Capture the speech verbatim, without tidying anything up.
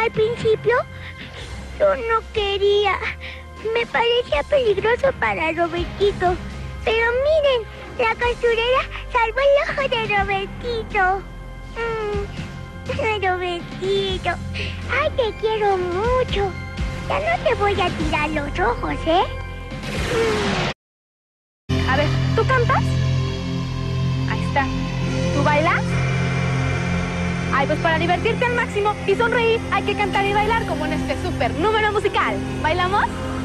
Al principio, yo no quería. Me parecía peligroso para Robertito. Pero miren, la costurera salvó el ojo de Robertito. Mm, Robertito, ay, te quiero mucho. Ya no te voy a tirar los ojos, ¿eh? Mm. A ver, ¿tú cantas? Ahí está. ¿Tú bailas? Ay, pues para divertirte al máximo y sonreír hay que cantar y bailar como en este súper número musical. ¿Bailamos?